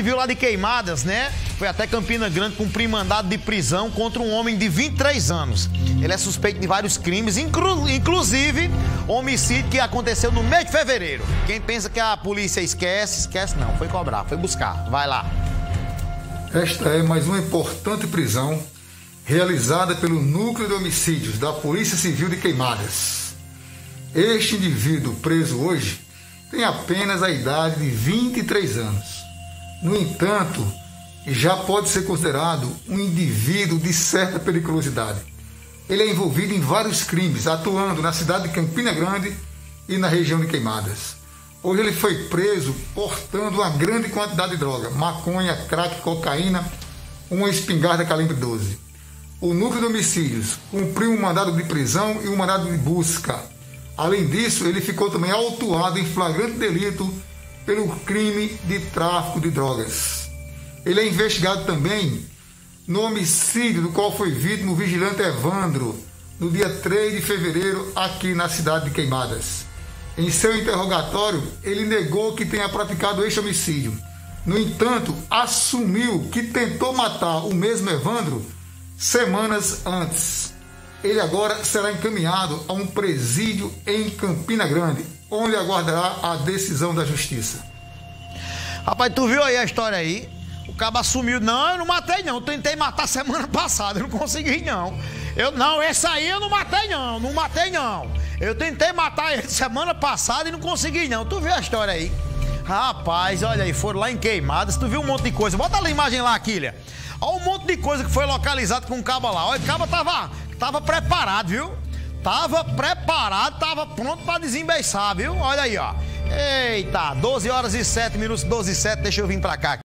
Civil lá de Queimadas, né? Foi até Campina Grande cumprir mandado de prisão contra um homem de 23 anos. Ele é suspeito de vários crimes, inclusive homicídio que aconteceu no mês de fevereiro. Quem pensa que a polícia esquece não. Foi cobrar, foi buscar. Vai lá. Esta é mais uma importante prisão realizada pelo Núcleo de Homicídios da Polícia Civil de Queimadas. Este indivíduo preso hoje tem apenas a idade de 23 anos. No entanto, já pode ser considerado um indivíduo de certa periculosidade. Ele é envolvido em vários crimes, atuando na cidade de Campina Grande e na região de Queimadas. Hoje ele foi preso portando uma grande quantidade de droga, maconha, crack, cocaína, uma espingarda calibre 12. O Núcleo de Homicídios cumpriu um mandado de prisão e um mandado de busca. Além disso, ele ficou também autuado em flagrante delito pelo crime de tráfico de drogas. Ele é investigado também no homicídio do qual foi vítima o vigilante Evandro, no dia 3 de fevereiro, aqui na cidade de Queimadas. Em seu interrogatório, ele negou que tenha praticado este homicídio. No entanto, assumiu que tentou matar o mesmo Evandro semanas antes. Ele agora será encaminhado a um presídio em Campina Grande, onde aguardará a decisão da justiça. Rapaz, tu viu aí a história aí? O cabo assumiu, não, eu não matei não, eu tentei matar semana passada, eu não consegui não. Esse aí eu não matei não. Eu tentei matar ele semana passada e não consegui não. Tu viu a história aí? Rapaz, olha aí, foram lá em Queimadas, tu viu um monte de coisa. Bota a imagem lá, Quilha. Olha um monte de coisa que foi localizado com o cabo lá. Olha, o cabo tava preparado, viu? Tava preparado, tava pronto pra desembeiçar, viu? Olha aí, ó. Eita, 12 horas e 7 minutos, 12 e 7, deixa eu vir pra cá.